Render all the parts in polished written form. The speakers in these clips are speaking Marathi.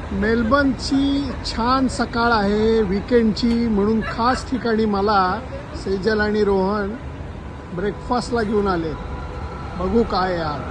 मेलबर्नची छान सकाळ आहे वीकेंडची, म्हणून खास ठिकाणी मला सेजल आणि रोहन ब्रेकफास्टला घेऊन आले. बघू काय यार.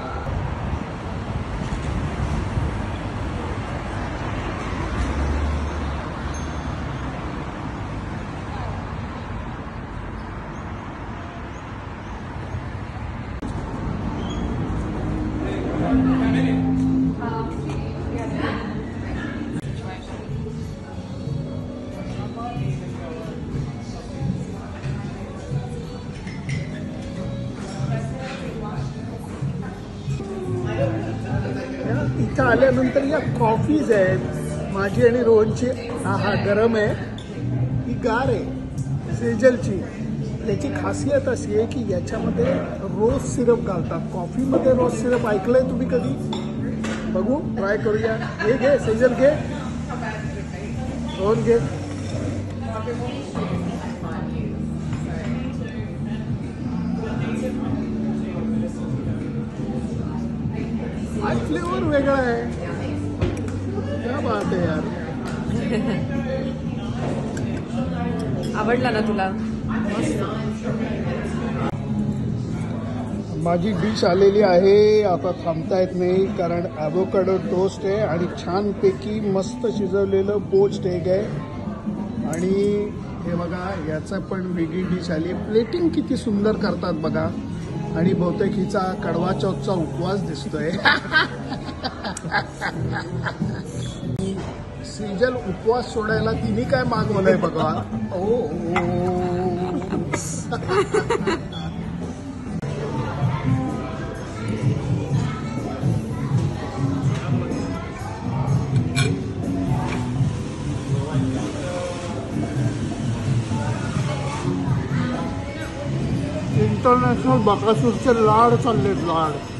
इथं आल्यानंतर या कॉफीज आहेत माझी आणि रोहनची. हा गरम आहे, ही गार आहे सेजलची. याची खासियत अशी आहे की याच्यामध्ये रोज सिरप घालतात. कॉफीमध्ये रोज सिरप ऐकलंय तुम्ही कधी? बघू, ट्राय करूया. घे सेजल, घे. रोहन घे. आज फ्लेवर वेगळा आहे. क्या बात आहे यार. आवडला ना तुला? माझी डिश आलेली आहे. आता थांबता येत नाही कारण ॲव्होकाडो टोस्ट आहे आणि छानपैकी मस्त शिजवलेलं पोच्ड एग आहे. आणि हे बघा, याचा पण वेगळी डिश आली. प्लेटिंग किती सुंदर करतात बघा. आणि बहुतेक हिचा कडवा चौथचा उपवास दिसतोय. सेजल उपवास सोडायला तिने काय मागवलंय बघा. ओ इंटरनॅशनल बकासूरचे लाड चाललेत, लाड.